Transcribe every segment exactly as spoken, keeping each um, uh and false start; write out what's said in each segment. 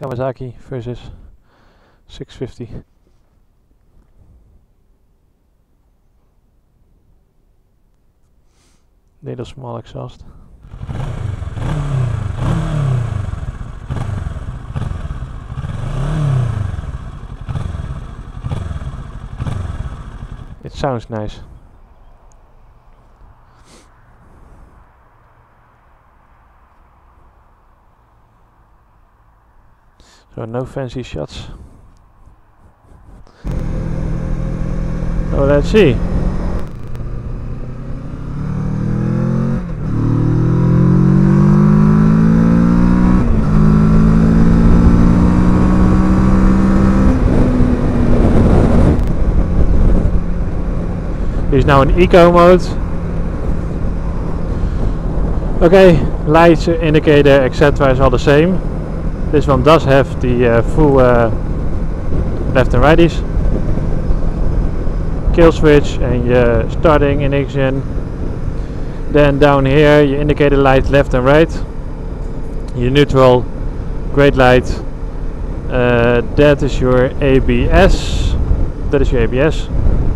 Kawasaki versus six fifty. Little small exhaust. It sounds nice. So no fancy shots. So let's see. He's now in eco mode. Okay, lights, indicator, et cetera is all the same. This one does have the uh, full uh, left and righties. Kill switch and your starting ignition. Then down here your indicator light left and right. Your neutral, great light. Uh, that is your A B S. That is your A B S.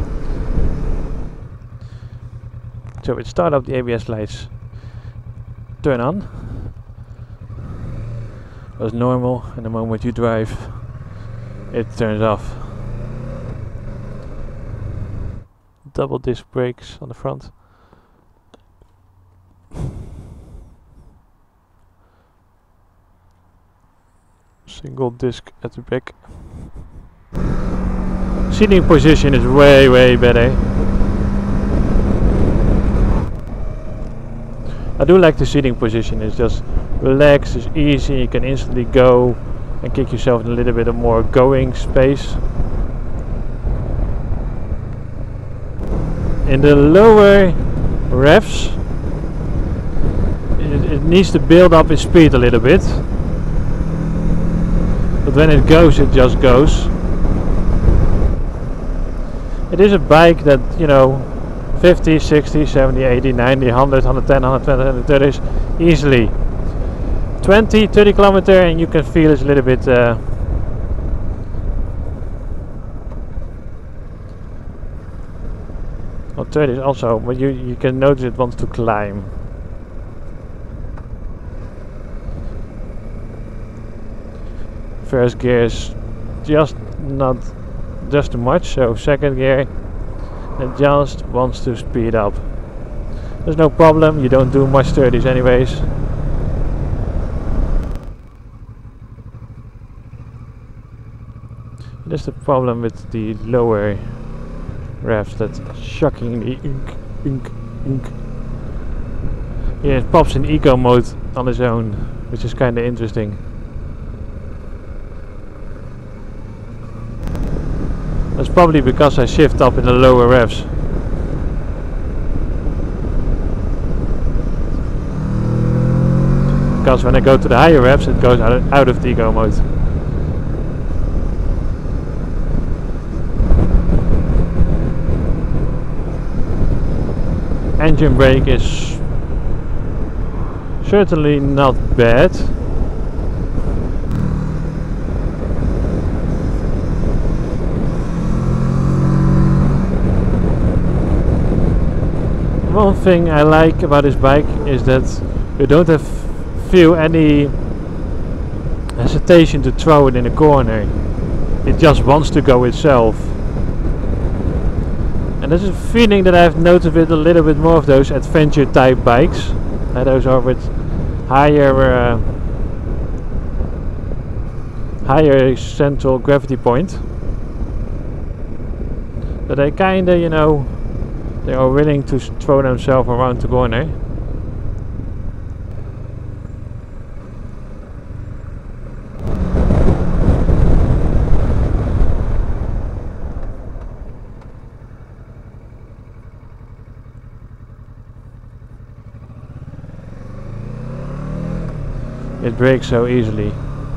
So with start up, the A B S lights turn on as normal, and the moment you drive it turns off. Double disc brakes on the front. Single disc at the back. Seating position is way way better. I do like the seating position. It's just relaxed, it's easy, you can instantly go and kick yourself in a little bit of more going space. In the lower revs, it, it needs to build up its speed a little bit. But when it goes, it just goes. It is a bike that, you know, fifty, sixty, seventy, eighty, ninety, one hundred, one ten, one twenty, one thirty easily. twenty, thirty kilometer and you can feel it's a little bit uh, well, thirty also, but you, you can notice it wants to climb. First gear is just not just too much, so second gear it just wants to speed up. There's no problem, you don't do much thirties anyways. That's the problem with the lower revs, that's shockingly ink, ink, ink. Yeah, it pops in eco mode on its own, which is kinda interesting. That's probably because I shift up in the lower revs. Because when I go to the higher revs, it goes out of, out of the eco mode. Engine brake is certainly not bad. One thing I like about this bike is that you don't have feel any hesitation to throw it in a corner. It just wants to go itself. And this is a feeling that I've noticed with a little bit more of those adventure type bikes. Uh, those are with higher uh, higher central gravity point. That they kinda, you know, they are willing to throw themselves around the corner. It brakes so easily.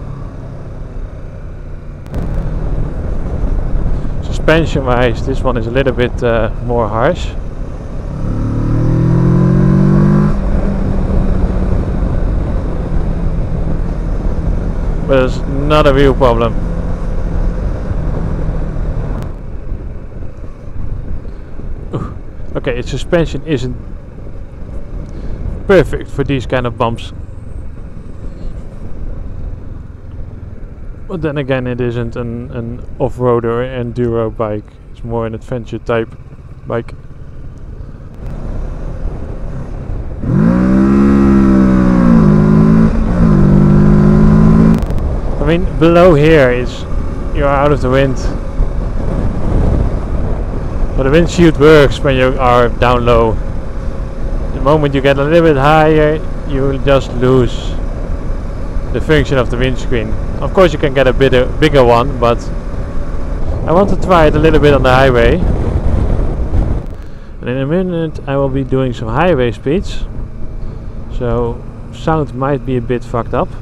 Suspension wise, this one is a little bit uh, more harsh. but it's not a real problem. Ooh. Okay, its suspension isn't perfect for these kind of bumps. But then again, it isn't an, an off-road or enduro bike. It's more an adventure type bike. I mean, below here is you're out of the wind. But the windshield works when you are down low. The moment you get a little bit higher, you will just lose the function of the windscreen. Of course you can get a bit a bigger one, but I want to try it a little bit on the highway. And in a minute I will be doing some highway speeds, so sound might be a bit fucked up.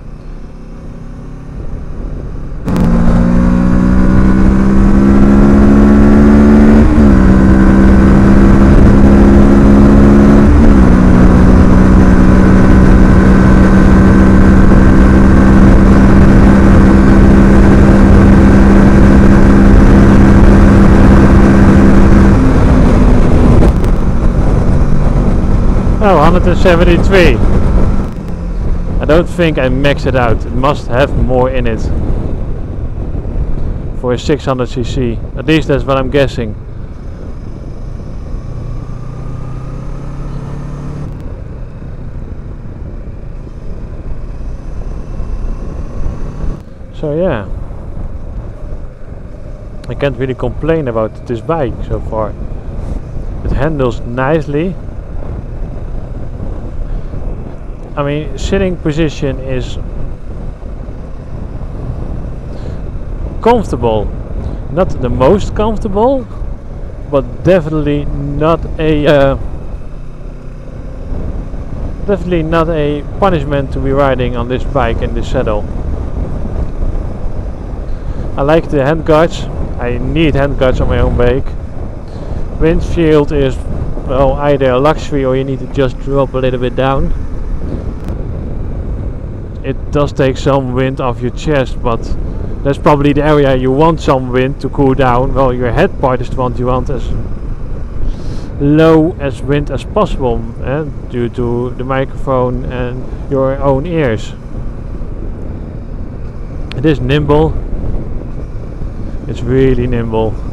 Oh, one seventy-three. I don't think I maxed it out. It must have more in it for a six hundred c c. At least that's what I'm guessing. So yeah, I can't really complain about this bike so far. It handles nicely. I mean, sitting position is comfortable. Not the most comfortable, but definitely not a uh, definitely not a punishment to be riding on this bike in this saddle. I like the handguards. I need handguards on my own bike. Windshield is, well, either a luxury or you need to just drop a little bit down. It does take some wind off your chest, but that's probably the area you want some wind to cool down. Well, your head part is the one you want as low as wind as possible, eh, due to the microphone and your own ears. It is nimble. It's really nimble.